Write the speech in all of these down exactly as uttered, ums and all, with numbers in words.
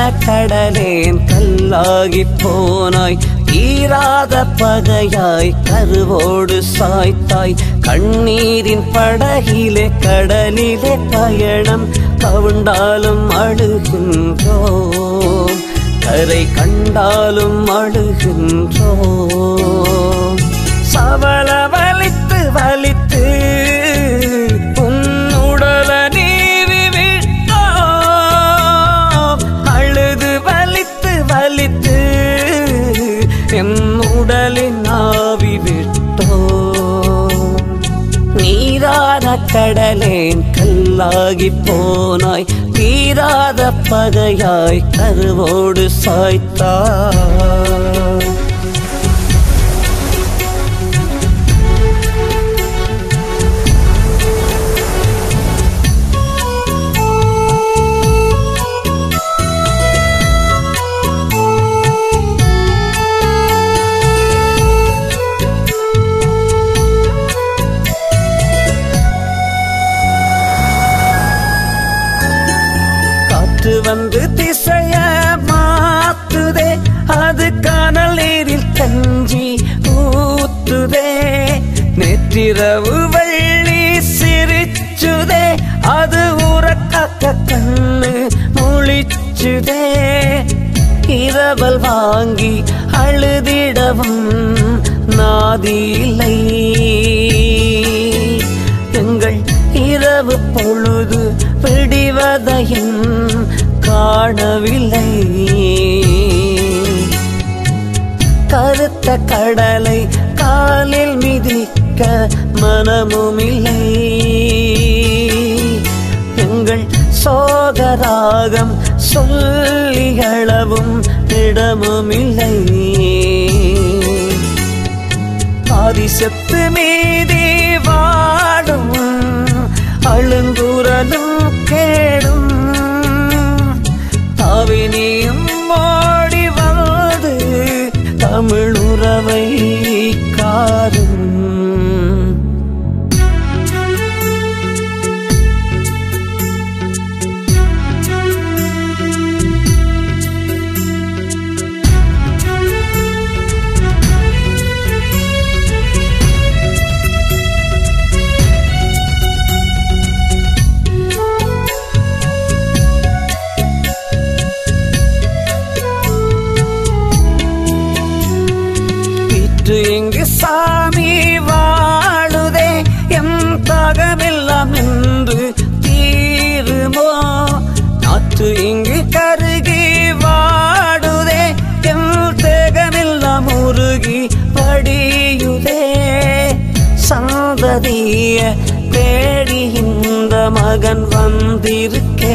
கடலேன் கல்லாகி போனாய் தீராத பகையாய் கருவோடு சாய்த்தாய் கண்ணீரின் படகிலே கடலிலே பயணம் கவுண்டாலும் அழுகின்றோம் கரை கண்டாலும் அழுகின்றோம் சவள வலித்து வலித்து உன்னுடல நீவி விட்டோம் அழுது வலித்து வலித்து என் உடலின் ஆவி விட்டோம் நீரான கடலேன் கல்லாகி போனாய் தீராத பகையாய் கருவோடு சாய்த்தாய் வந்து திசைய மாத்துதே அது கானல் நீரில் கஞ்சி ஊத்துதே நேற்றிரவு வெள்ளி சிரிச்சுதே அது உறக்காக்க கண்ணு முழிச்சுதே இரவல் வாங்கி அழுதிடவும் நாதியில்லை எங்கள் இரவு பொழுது விடிவதையும் காணவில்லை கருத்த கடலை காலில் மிதிக்க மனமுமில்லை எங்கள் சோகராகம் சொல்லிகளவும் இடமுமில்லை ஆதிசத்து மீதி வாடும் அழுங்குரலும் கேடும் தாவினியும் ஓடி வந்து தமிழுறவை காரும் இங்கு சாமி வாழுதே எம் தாகமெல்லாம் என்று தீருமோ நாற்று இங்கு கருகி வாடுதே எம் தேகமெல்லாம் உருகி படியுதே சந்ததிய தேடி இந்த மகன் வந்திருக்கே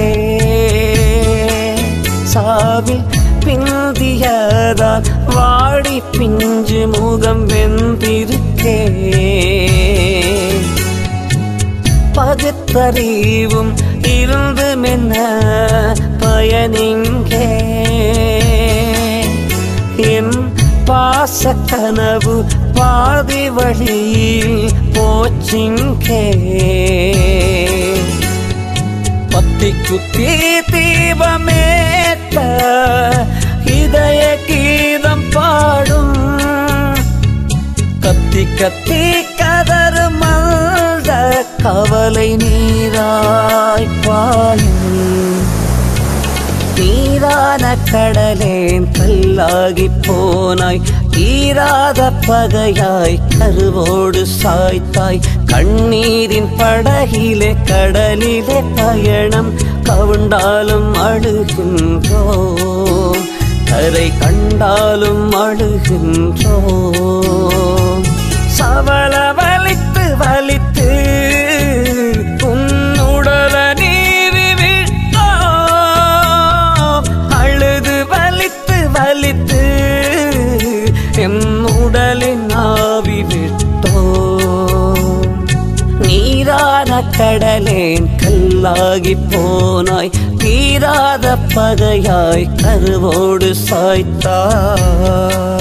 சாவில் பிந்தியதால் வாடி பிஞ்சு முகம் வெந்திருக்கே பகுத்தறிவும் இருந்து மென்ன பயனிங்கே என் பாச கனவு பாதி வழியில் போச்சிங்கே பத்தி குத்தி தீபமேத்த இதய கீதம் பாடும் கத்தி கத்தி கதறு மல்த கவலை நீராய் பாயும் நீரான கடலேன் கல்லாகி போனாய் தீராத பகையாய் கருவோடு சாய்த்தாய் கண்ணீரின் படகிலே கடலிலே பயணம் கவுண்டாலும் அழுகின்றோம் கரை கண்டாலும் அழுகின்றோம் சவள வலித்து வலித்து உன்னுடல நீவி விட்டோம் அழுது வலித்து வலித்து என் உடலின் ஆவி விட்டோம் நீரான கடலேன் கல்லாகி போனாய் தீராத பகையாய் கருவோடு சாய்த்தாய்